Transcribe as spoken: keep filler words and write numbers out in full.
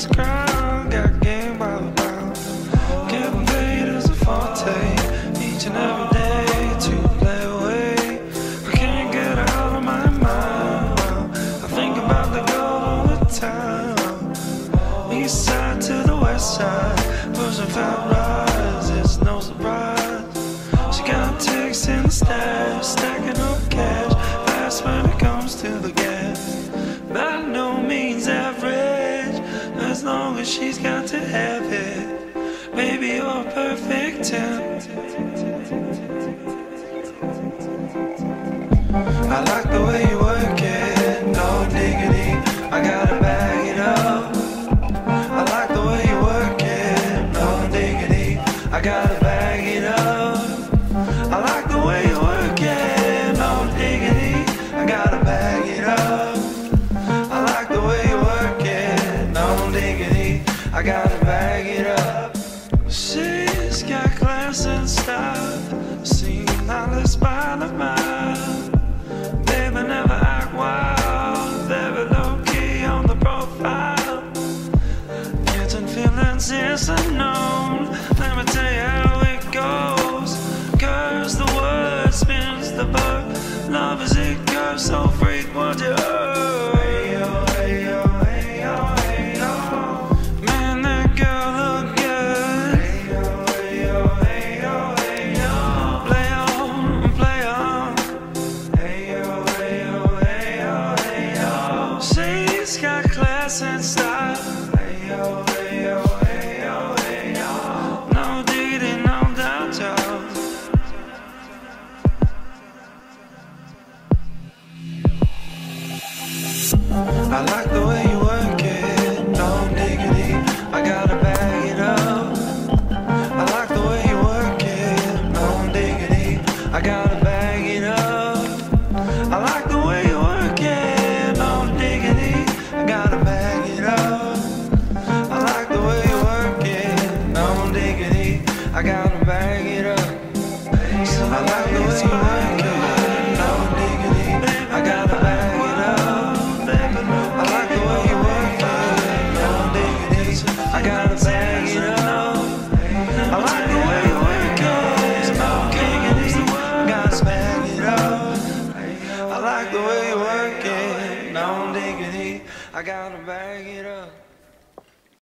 to crown, got game by the pound. Getting paid is a forte, each and every day to play away. I can't get out of my mind. I think about the girl all the time. East side to the west side, pushing fat rides, it's no surprise. She got ticks in the stash, stacking up cash, fast when it comes to the gas. By no means average, as long as she's got to have it. Baby, you're a perfect ten. I like the way you work it, no diggity, I gotta bag it up. I like the way you work it, no diggity, I gotta bag it up. I like the way you work it, no diggity, I gotta bag it up. I like the way you work it, no diggity, I gotta bag it up. She's got class and style, seen knowledge by the mile. Baby, never act wild, very low-key on the profile. Catching feelings is unknown, let me tell you how it goes. Curves the word, spins the verb, love is it curves so frequent you heard. Hey yo, hey yo, hey yo, hey yo. Man, that girl look good. Hey yo, hey yo, hey yo, hey yo. Play on, play on. Hey yo, hey yo, hey yo, hey yo. She's got class and style. Hey yo, hey yo, hey yo, hey yo. No diggity, no doubt, y'all. I like the way you work it, no diggity, I gotta bag it up. I like the way you work it, no diggity, I gotta bag it up. I like the way you work it, no diggity, I gotta bag it up. I like the way you work it, no diggity, I gotta bag it up. I like the way you work it, no diggity, I gotta bag it up. I gotta bag it up. I like the way you work it, no diggity, I gotta bag it up. I like the way you work it, no diggity, I gotta bag it up.